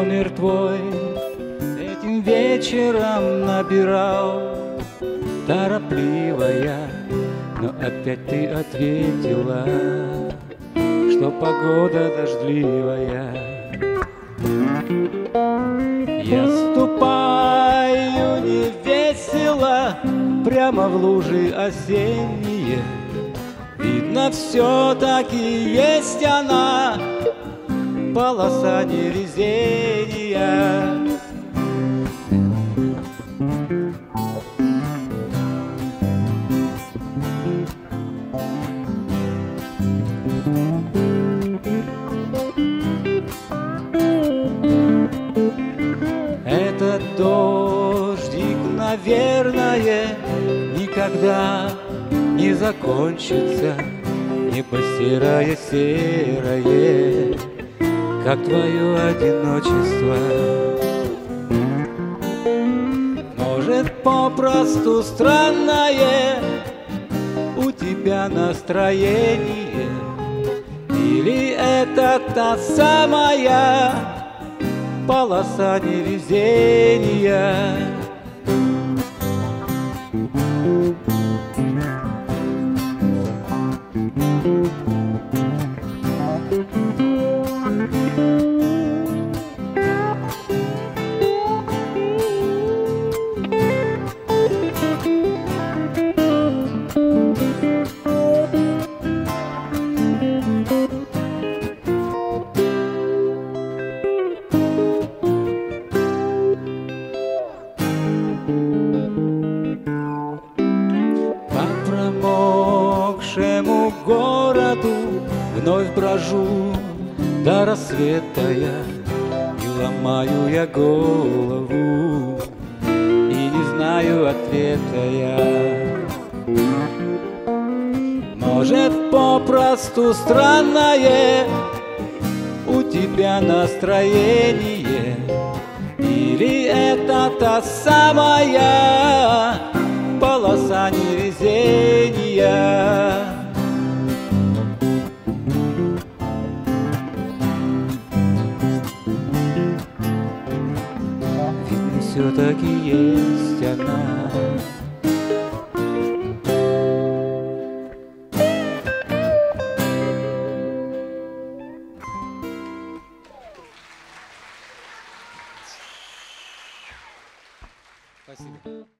номер твой этим вечером набирал. Торопливая, но опять ты ответила, что погода дождливая. Я ступаю невесело прямо в лужи осенние. Видно, все-таки есть она, полоса невезения. Этот дождик, наверное, никогда не закончится. Небо серое-серое, как твое одиночество. Может, попросту странное у тебя настроение, или это та самая полоса невезения. По промокшему городу вновь брожу до рассвета я, и ломаю я голову, и не знаю ответа я. Может, попросту странное у тебя настроение, или это та самая полоса невезения. Видно, все-таки есть она. Спасибо.